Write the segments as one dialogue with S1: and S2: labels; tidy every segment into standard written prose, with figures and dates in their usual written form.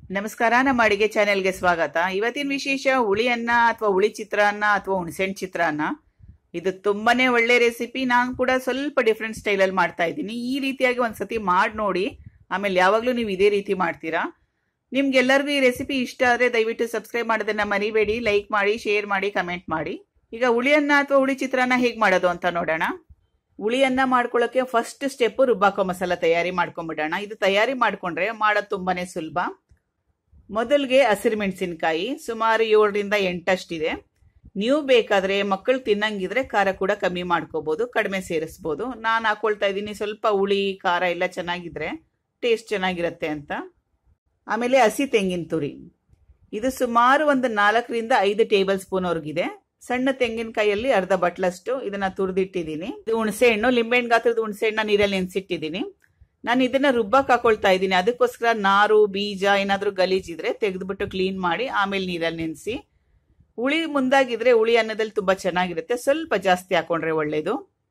S1: ನಮಸ್ಕಾರ, ನಮ್ಮ ಅಡಿಗೆ ಚಾನೆಲ್ಗೆ ಸ್ವಾಗತ. ಇವತ್ತಿನ ವಿಶೇಷ ಹುಳಿ ಅನ್ನ ಅಥವಾ ಹುಳಿ ಚಿತ್ರಾನ್ನ ಅಥವಾ ಹುಣಸೆಹಣ್ಣು ಚಿತ್ರಾನ್ನ. ಇದು ತುಂಬಾನೇ ಒಳ್ಳೆ ರೆಸಿಪಿ. ನಾನು ಕೂಡ ಸ್ವಲ್ಪ ಡಿಫ್ರೆಂಟ್ ಸ್ಟೈಲಲ್ಲಿ ಮಾಡ್ತಾ ಇದ್ದೀನಿ. ಈ ರೀತಿಯಾಗಿ ಒಂದ್ಸತಿ ಮಾಡಿ ನೋಡಿ, ಆಮೇಲೆ ಯಾವಾಗಲೂ ನೀವು ಇದೇ ರೀತಿ ಮಾಡ್ತೀರಾ. ನಿಮ್ಗೆಲ್ಲರಿಗೂ ಈ ರೆಸಿಪಿ ಇಷ್ಟ ಆದರೆ ದಯವಿಟ್ಟು ಸಬ್ಸ್ಕ್ರೈಬ್ ಮಾಡೋದನ್ನ ಮರಿಬೇಡಿ. ಲೈಕ್ ಮಾಡಿ, ಶೇರ್ ಮಾಡಿ, ಕಮೆಂಟ್ ಮಾಡಿ. ಈಗ ಹುಳಿ ಅನ್ನ ಅಥವಾ ಹುಳಿ ಚಿತ್ರಾನ್ನ ಹೇಗೆ ಮಾಡೋದು ಅಂತ ನೋಡೋಣ. ಹುಳಿ ಅನ್ನ ಮಾಡ್ಕೊಳ್ಳೋಕೆ ಫಸ್ಟ್ ಸ್ಟೆಪ್ ರುಬ್ಬಾಕೋ ಮಸಾಲ ತಯಾರಿ ಮಾಡ್ಕೊಂಡ್ಬಿಡೋಣ. ಇದು ತಯಾರಿ ಮಾಡ್ಕೊಂಡ್ರೆ ಮಾಡೋದು ತುಂಬಾನೇ ಸುಲಭ. ಮೊದಲಿಗೆ ಹಸಿರು ಮೆಣಸಿನಕಾಯಿ ಸುಮಾರು 7ರಿಂದ 8 ಅಷ್ಟಿದೆ. ನೀವು ಬೇಕಾದ್ರೆ ಮಕ್ಕಳು ತಿನ್ನಂಗಿದ್ರೆ ಖಾರ ಕೂಡ ಕಮ್ಮಿ ಮಾಡ್ಕೋಬಹುದು, ಕಡಿಮೆ ಸೇರಿಸ್ಬೋದು. ನಾನು ಹಾಕೊಳ್ತಾ ಇದ್ದೀನಿ ಸ್ವಲ್ಪ ಹುಳಿ ಖಾರ ಎಲ್ಲ ಚೆನ್ನಾಗಿದ್ರೆ ಟೇಸ್ಟ್ ಚೆನ್ನಾಗಿರುತ್ತೆ ಅಂತ. ಆಮೇಲೆ ಹಸಿ ತೆಂಗಿನ ತುರಿ, ಇದು ಸುಮಾರು ಒಂದು 4ರಿಂದ 5 ಟೇಬಲ್ ಸ್ಪೂನ್ ವರ್ಗಿದೆ. ಸಣ್ಣ ತೆಂಗಿನಕಾಯಲ್ಲಿ ಅರ್ಧ ಬಟ್ಲಷ್ಟು ಇದನ್ನ ತುರಿದಿಟ್ಟಿದ್ದೀನಿ. ಇದು ಹುಣಸೆ ಹಣ್ಣು, ಲಿಂಬೆಹಣ್ಣು ಗಾತ್ರದ ಹುಣಸೆ ಹಣ್ಣ ನೀರಲ್ಲಿ ನೆನೆಸಿಟ್ಟಿದ್ದೀನಿ. ನಾನು ಇದನ್ನ ರುಬ್ಬಕ್ಕೆ ಹಾಕೊಳ್ತಾ ಇದ್ದೀನಿ. ಅದಕ್ಕೋಸ್ಕರ ನಾರು ಬೀಜ ಏನಾದ್ರೂ ಗಲೀಜಿದ್ರೆ ತೆಗೆದ್ಬಿಟ್ಟು ಕ್ಲೀನ್ ಮಾಡಿ ಆಮೇಲೆ ನೀರಲ್ಲಿ ನೆನೆಸಿ. ಹುಳಿ ಮುಂದಾಗಿದ್ರೆ ಹುಳಿ ಅನ್ನದಲ್ಲಿ ತುಂಬಾ ಚೆನ್ನಾಗಿರುತ್ತೆ, ಸ್ವಲ್ಪ ಜಾಸ್ತಿ ಹಾಕೊಂಡ್ರೆ ಒಳ್ಳೇದು.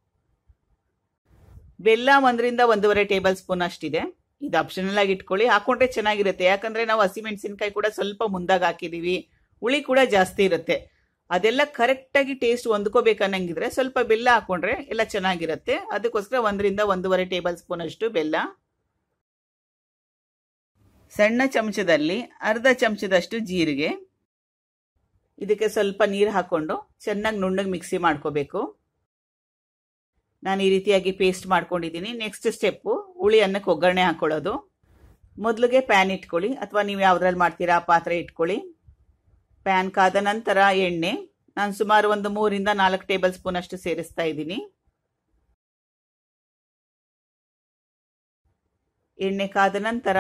S1: ಬೆಲ್ಲ 1ರಿಂದ 1.5 ಟೇಬಲ್ ಸ್ಪೂನ್ ಅಷ್ಟಿದೆ. ಇದು ಆಪ್ಷನಲ್ ಆಗಿ ಇಟ್ಕೊಳ್ಳಿ, ಹಾಕೊಂಡ್ರೆ ಚೆನ್ನಾಗಿರುತ್ತೆ. ಯಾಕಂದ್ರೆ ನಾವು ಹಸಿಮೆಣಸಿನಕಾಯಿ ಕೂಡ ಸ್ವಲ್ಪ ಮುಂದಾಗ ಹಾಕಿದೀವಿ, ಹುಳಿ ಕೂಡ ಜಾಸ್ತಿ ಇರುತ್ತೆ. ಅದೆಲ್ಲ ಕರೆಕ್ಟ್ ಆಗಿ ಟೇಸ್ಟ್ ಹೊಂದ್ಕೋಬೇಕನ್ನಂಗಿದ್ರೆ ಸ್ವಲ್ಪ ಬೆಲ್ಲ ಹಾಕೊಂಡ್ರೆ ಎಲ್ಲ ಚೆನ್ನಾಗಿರುತ್ತೆ. ಅದಕ್ಕೋಸ್ಕರ 1ರಿಂದ 1.5 ಟೇಬಲ್ ಸ್ಪೂನ್ ಅಷ್ಟು ಬೆಲ್ಲ. ಸಣ್ಣ ಚಮಚದಲ್ಲಿ ಅರ್ಧ ಚಮಚದಷ್ಟು ಜೀರಿಗೆ. ಇದಕ್ಕೆ ಸ್ವಲ್ಪ ನೀರು ಹಾಕೊಂಡು ಚೆನ್ನಾಗಿ ನುಣ್ಣಗೆ ಮಿಕ್ಸಿ ಮಾಡ್ಕೋಬೇಕು. ನಾನು ಈ ರೀತಿಯಾಗಿ ಪೇಸ್ಟ್ ಮಾಡ್ಕೊಂಡಿದ್ದೀನಿ. ನೆಕ್ಸ್ಟ್ ಸ್ಟೆಪ್ ಹುಳಿ ಅನ್ನಕ್ಕೆ ಒಗ್ಗರಣೆ ಹಾಕೊಳ್ಳೋದು. ಮೊದಲಿಗೆ ಪ್ಯಾನ್ ಇಟ್ಕೊಳ್ಳಿ, ಅಥವಾ ನೀವು ಯಾವ್ದ್ರಲ್ಲಿ ಮಾಡ್ತೀರಾ ಪಾತ್ರೆ ಇಟ್ಕೊಳ್ಳಿ. ಪ್ಯಾನ್ ಕಾದ ನಂತರ ಎಣ್ಣೆ, ನಾನು ಸುಮಾರು ಒಂದು 3ರಿಂದ 4 ಟೇಬಲ್ ಸ್ಪೂನ್ ಅಷ್ಟು ಸೇರಿಸ್ತಾ ಇದ್ದೀನಿ. ಎಣ್ಣೆ ಕಾದ ನಂತರ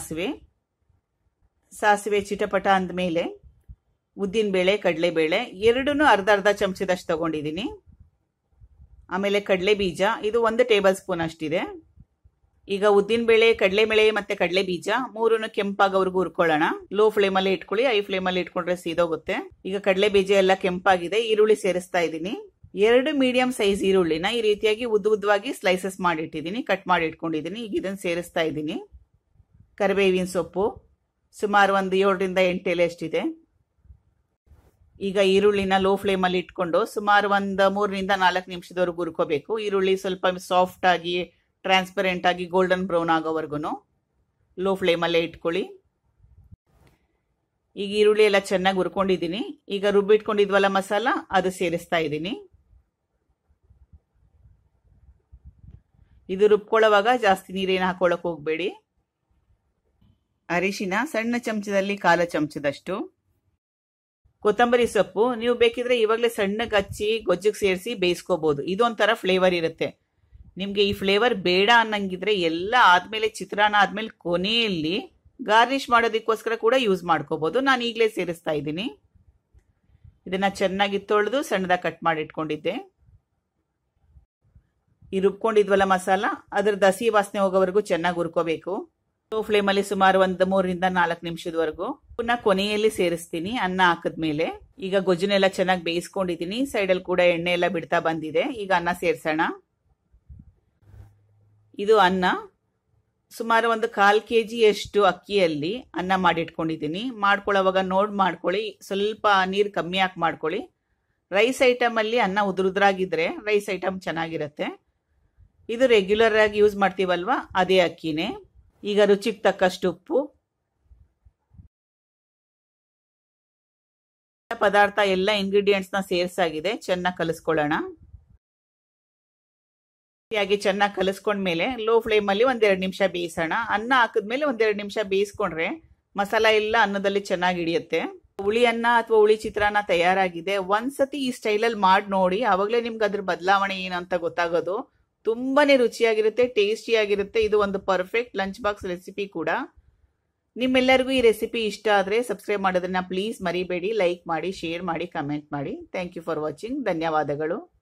S1: ಸಾಸಿವೆ ಚಿಟಪಟ ಅಂದಮೇಲೆ ಉದ್ದಿನಬೇಳೆ, ಕಡಲೆಬೇಳೆ ಎರಡನ್ನೂ ಅರ್ಧ ಚಮಚದಷ್ಟು ತಗೊಂಡಿದ್ದೀನಿ. ಆಮೇಲೆ ಕಡಲೆ ಬೀಜ, ಇದು 1 ಟೇಬಲ್ ಸ್ಪೂನ್ ಅಷ್ಟಿದೆ. ಈಗ ಉದ್ದಿನಬೇಳೆ, ಕಡಲೆಬೇಳೆ ಮತ್ತೆ ಕಡಲೆ ಬೀಜ ಮೂರನ್ನು ಕೆಂಪಾಗೋವರೆಗೂ ಹುರ್ಕೊಳ್ಳೋಣ. ಲೋ ಫ್ಲೇಮಲ್ಲಿ ಇಟ್ಕೊಳ್ಳಿ, ಹೈ ಫ್ಲೇಮಲ್ಲಿ ಇಟ್ಕೊಂಡ್ರೆ ಸೀದೋಗುತ್ತೆ. ಈಗ ಕಡಲೆ ಬೀಜ ಎಲ್ಲ ಕೆಂಪಾಗಿದೆ. ಈರುಳ್ಳಿ ಸೇರಿಸ್ತಾ ಇದ್ದೀನಿ. 2 ಮೀಡಿಯಂ ಸೈಜ್ ಈರುಳ್ಳಿನ ಈ ರೀತಿಯಾಗಿ ಉದ್ದವಾಗಿ ಸ್ಲೈಸಸ್ ಮಾಡಿಟ್ಟಿದ್ದೀನಿ, ಕಟ್ ಮಾಡಿ ಇಟ್ಕೊಂಡಿದ್ದೀನಿ. ಈಗ ಇದನ್ನು ಸೇರಿಸ್ತಾ ಇದ್ದೀನಿ. ಕರಿಬೇವಿನ ಸೊಪ್ಪು ಸುಮಾರು ಒಂದು 7ರಿಂದ 8 ಎಲೆ ಅಷ್ಟಿದೆ. ಈಗ ಈರುಳ್ಳಿನ ಲೋ ಫ್ಲೇಮಲ್ಲಿ ಇಟ್ಕೊಂಡು ಸುಮಾರು ಒಂದು 3ರಿಂದ 4 ನಿಮಿಷದವರೆಗೂ ಹುರ್ಕೋಬೇಕು. ಈರುಳ್ಳಿ ಸ್ವಲ್ಪ ಸಾಫ್ಟ್ ಆಗಿ ಟ್ರಾನ್ಸ್ಪರೆಂಟ್ ಆಗಿ ಗೋಲ್ಡನ್ ಬ್ರೌನ್ ಆಗೋವರೆಗೂ ಲೋ ಫ್ಲೇಮಲ್ಲೇ ಇಟ್ಕೊಳ್ಳಿ. ಈಗ ಈರುಳ್ಳಿ ಎಲ್ಲ ಚೆನ್ನಾಗಿ ಹುರ್ಕೊಂಡಿದ್ದೀನಿ. ಈಗ ರುಬ್ಬಿಟ್ಕೊಂಡಿದ್ವಲ್ಲ ಮಸಾಲ, ಅದು ಸೇರಿಸ್ತಾ ಇದ್ದೀನಿ. ಇದು ರುಬ್ಕೊಳ್ಳೋವಾಗ ಜಾಸ್ತಿ ನೀರೇನು ಹಾಕೊಳ್ಳೋಕೆ ಹೋಗ್ಬೇಡಿ. ಅರಿಶಿನ ಸಣ್ಣ ಚಮಚದಲ್ಲಿ 1/4 ಚಮಚದಷ್ಟು. ಕೊತ್ತಂಬರಿ ಸೊಪ್ಪು ನೀವು ಬೇಕಿದ್ರೆ ಇವಾಗಲೇ ಸಣ್ಣಗೆ ಹಚ್ಚಿ ಗೊಜ್ಜಿಗೆ ಸೇರಿಸಿ ಬೇಯಿಸ್ಕೋಬಹುದು. ಇದೊಂಥರ ಫ್ಲೇವರ್ ಇರುತ್ತೆ. ನಿಮ್ಗೆ ಈ ಫ್ಲೇವರ್ ಬೇಡ ಅನ್ನಂಗಿದ್ರೆ ಎಲ್ಲ ಆದ್ಮೇಲೆ, ಚಿತ್ರಾನ್ನ ಆದ್ಮೇಲೆ ಕೊನೆಯಲ್ಲಿ ಗಾರ್ನಿಶ್ ಮಾಡೋದಕ್ಕೋಸ್ಕರ ಕೂಡ ಯೂಸ್ ಮಾಡ್ಕೋಬಹುದು. ನಾನು ಈಗಲೇ ಸೇರಿಸ್ತಾ ಇದ್ದೀನಿ. ಇದನ್ನ ಚೆನ್ನಾಗಿ ತೊಳೆದು ಸಣ್ಣದಾಗಿ ಕಟ್ ಮಾಡಿ ಇಟ್ಕೊಂಡಿದ್ದೆ. ಈ ರುಬ್ಕೊಂಡಿದ್ವಲ್ಲ ಮಸಾಲ, ಅದ್ರದ್ದು ಹಸಿ ವಾಸನೆ ಹೋಗೋವರೆಗೂ ಚೆನ್ನಾಗಿ ಹುರ್ಕೋಬೇಕು. ಲೋ ಫ್ಲೇಮಲ್ಲಿ ಸುಮಾರು ಒಂದು 3ರಿಂದ 4 ನಿಮಿಷದವರೆಗೂ. ಪುನಃ ಕೊನೆಯಲ್ಲಿ ಸೇರಿಸ್ತೀನಿ ಅನ್ನ ಹಾಕಿದ್ಮೇಲೆ. ಈಗ ಗೊಜ್ಜನೆಲ್ಲ ಚೆನ್ನಾಗಿ ಬೇಯಿಸ್ಕೊಂಡಿದ್ದೀನಿ. ಸೈಡಲ್ಲಿ ಕೂಡ ಎಣ್ಣೆ ಎಲ್ಲ ಬಿಡ್ತಾ ಬಂದಿದೆ. ಈಗ ಅನ್ನ ಸೇರ್ಸೋಣ. ಇದು ಅನ್ನ ಸುಮಾರು ಒಂದು 1/4 kg ಅಕ್ಕಿಯಲ್ಲಿ ಅನ್ನ ಮಾಡಿಟ್ಕೊಂಡಿದ್ದೀನಿ. ಮಾಡ್ಕೊಳ್ಳೋವಾಗ ಮಾಡ್ಕೊಳ್ಳಿ, ಸ್ವಲ್ಪ ನೀರು ಕಮ್ಮಿ ಹಾಕಿ ಮಾಡ್ಕೊಳ್ಳಿ. ರೈಸ್ ಐಟಮ್ ಅಲ್ಲಿ ಅನ್ನ ಉದುರಾಗಿದ್ರೆ ರೈಸ್ ಐಟಮ್ ಚೆನ್ನಾಗಿರುತ್ತೆ. ಇದು ರೆಗ್ಯುಲರ್ ಆಗಿ ಯೂಸ್ ಮಾಡ್ತೀವಲ್ವಾ, ಅದೇ ಅಕ್ಕಿನೇ. ಈಗ ರುಚಿಗೆ ತಕ್ಕಷ್ಟು ಉಪ್ಪು. ಪದಾರ್ಥ ಎಲ್ಲ ಇಂಗ್ರೀಡಿಯೆಂಟ್ಸ್ ನ ಸೇರ್ಸಾಗಿದೆ, ಚೆನ್ನಾಗಿ ಕಲಿಸ್ಕೊಳ್ಳೋಣ. ಚೆನ್ನಾಗಿ ಕಲಿಸ್ಕೊಂಡ್ಮೇಲೆ ಲೋ ಫ್ಲೇಮ್ ಅಲ್ಲಿ 1-2 ನಿಮಿಷ ಬೇಯಿಸೋಣ. ಅನ್ನ ಹಾಕಿದ್ಮೇಲೆ 1-2 ನಿಮಿಷ ಬೇಯಿಸ್ಕೊಂಡ್ರೆ ಮಸಾಲ ಎಲ್ಲ ಅನ್ನದಲ್ಲಿ ಚೆನ್ನಾಗಿ ಹಿಡಿಯುತ್ತೆ. ಹುಳಿ ಅನ್ನ ಅಥವಾ ಹುಳಿ ಚಿತ್ರಾನ್ನ ತಯಾರಾಗಿದೆ. ಒಂದ್ಸತಿ ಈ ಸ್ಟೈಲಲ್ಲಿ ಮಾಡಿ ನೋಡಿ, ಆವಾಗಲೇ ನಿಮ್ಗೆ ಅದ್ರ ಬದಲಾವಣೆ ಏನಂತ ಗೊತ್ತಾಗೋದು. ತುಂಬಾನೇ ರುಚಿಯಾಗಿರುತ್ತೆ, ಟೇಸ್ಟಿಯಾಗಿರುತ್ತೆ. ಇದು ಒಂದು ಪರ್ಫೆಕ್ಟ್ ಲಂಚ್ ಬಾಕ್ಸ್ ರೆಸಿಪಿ ಕೂಡ. ನಿಮ್ಮೆಲ್ಲರಿಗೂ ಈ ರೆಸಿಪಿ ಇಷ್ಟ ಆದರೆ ಸಬ್ಸ್ಕ್ರೈಬ್ ಮಾಡೋದನ್ನ ಪ್ಲೀಸ್ ಮರಿಬೇಡಿ. ಲೈಕ್ ಮಾಡಿ, ಶೇರ್ ಮಾಡಿ, ಕಮೆಂಟ್ ಮಾಡಿ. Thank you for watching. ಧನ್ಯವಾದಗಳು.